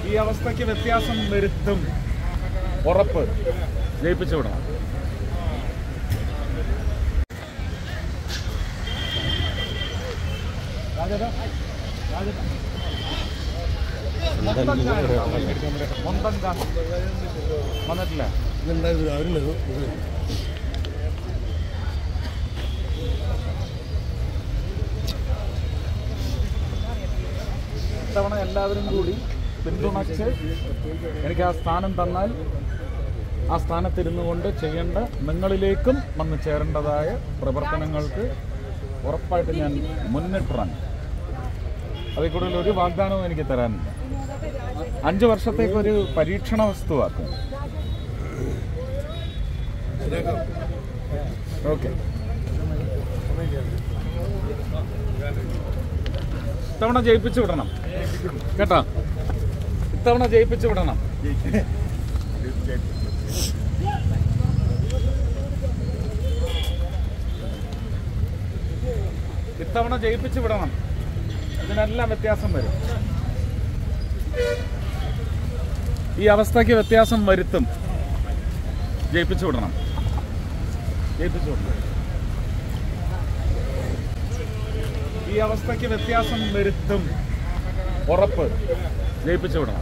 ഈ അവസ്ഥയ്ക്ക് വ്യത്യാസം വരുത്തും. ഉറപ്പ്. ജയിപ്പിച്ചു വിടണം. വന്നിട്ടില്ല. ഇത്തവണ എല്ലാവരും കൂടി പിന്തുണച്ച് എനിക്ക് ആ സ്ഥാനം തന്നാൽ ആ സ്ഥാനത്തിരുന്നു കൊണ്ട് ചെയ്യേണ്ട നിങ്ങളിലേക്കും വന്ന് ചേരേണ്ടതായ പ്രവർത്തനങ്ങൾക്ക് ഉറപ്പായിട്ട് ഞാൻ മുന്നിട്ടിറങ്ങി. അതിൽ കൂടുതൽ ഒരു വാഗ്ദാനവും എനിക്ക് തരാനില്ല. 5 വർഷത്തേക്കൊരു പരീക്ഷണ വസ്തുവാക്കും. ഓക്കെ. ഇത്തവണ ജയിപ്പിച്ചു വിടണം കേട്ടോ. ഇത്തവണ ജയിപ്പിച്ചു വിടണം. ഇത്തവണ ജയിപ്പിച്ചു വിടണം. ഇതിനെല്ലാം വ്യത്യാസം വരും. ഈ അവസ്ഥയ്ക്ക് വ്യത്യാസം വരുത്തും. ജയിപ്പിച്ചു വിടണം. ജയിപ്പിച്ചു വിടണം. ഈ അവസ്ഥയ്ക്ക് വ്യത്യാസം വരുത്തും. ഉറപ്പ്. ജയിപ്പിച്ചു വിടണം.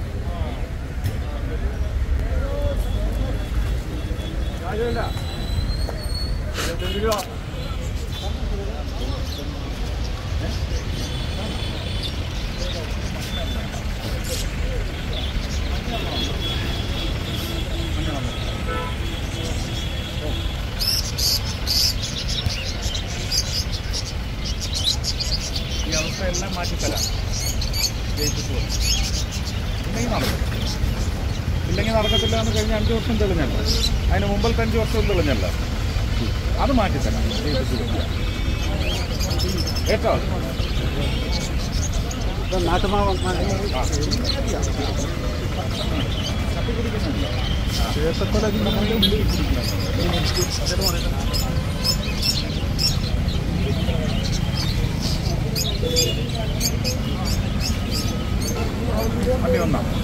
ഈ അവസ്ഥയെല്ലാം മാറ്റിത്തരാം. ജയിപ്പിച്ചു വിടണം. ഇല്ലെങ്കിൽ നടക്കും. ഇല്ലെങ്കിൽ നടക്കത്തില്ല എന്ന് കഴിഞ്ഞ 5 വർഷം തെളിഞ്ഞല്ല. അതിന് മുമ്പിലത്തെ 5 വർഷം തെളിഞ്ഞല്ല. അത് മാറ്റിത്തരാം. ജയിപ്പിച്ചു വിടണം കേട്ടോ. വണ്ടി വന്നാ